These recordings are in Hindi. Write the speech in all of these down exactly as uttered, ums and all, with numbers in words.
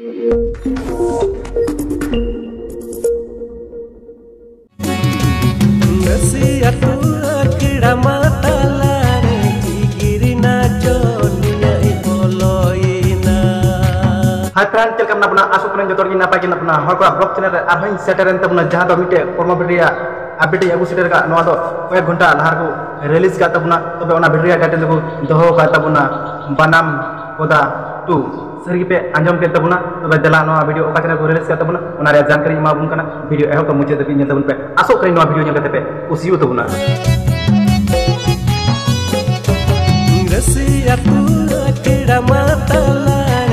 Hai friend, चलकर अपना आसु करें जो तोड़गी नापाय की अपना हर को ब्लॉग चैनल रे आरहं सेटर एंत अपना जहां दो मिटे फॉर्मा वीडियो अपडेट यागु सेटर का नवा दो कय घंटा लहार को रिलीज का तबना तबे ओना वीडियो टाइटल को दोहो का तबना बनाम कोदा टू सरी पे आंजम के तबना तबे दला नवा वीडियो ओका चैनल को रिलीज का तबना ओना रे जानकारी माबुन कना वीडियो एहो तो मुझे दबी ने तबन पे आसु करें नवा वीडियो ने पे उसियो तबना रसिया तू केड़ा माताला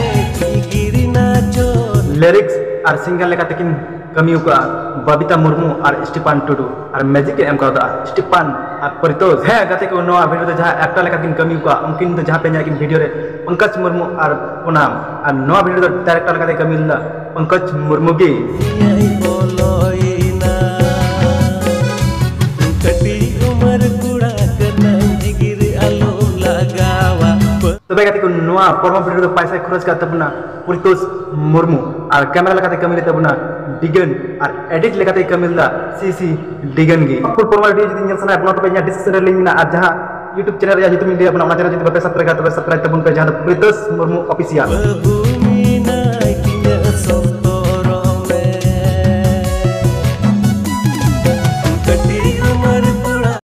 लिरिक्स और सिंगल लेका तकिन कमी उका बबीता मुर्मू और स्टीफान टुडू और मैजिक के एम का दा स्टीफान और परितोष है गते को नवा वीडियो तो जहां एक्टर लेका तकिन कमी उका उनकिन तो जहां पे न्या किन वीडियो रे पंकज मुर्मू और पुनाम और नवा वीडियो तो डायरेक्टर लेका कमी ला पंकज मुर्मू की तबे गते को नवा फॉर्मा वीडियो तो पैसा खर्च का तबना परितोष मुर्मू और कैमरा लगाते कमी लेते बना डिगन और एडिट लगाते कमी ला सीसी डिगन की फुल फॉर्मा वीडियो जदी नेल सना अपना तो पे डिस्क्रिप्शन लिंक ना और जहां YouTube चैनल या YouTube इंडिया अपना चैनल जदी बता सब्सक्राइब तबे सब्सक्राइब तबन पे जहां परितोष मुर्मू ऑफिशियल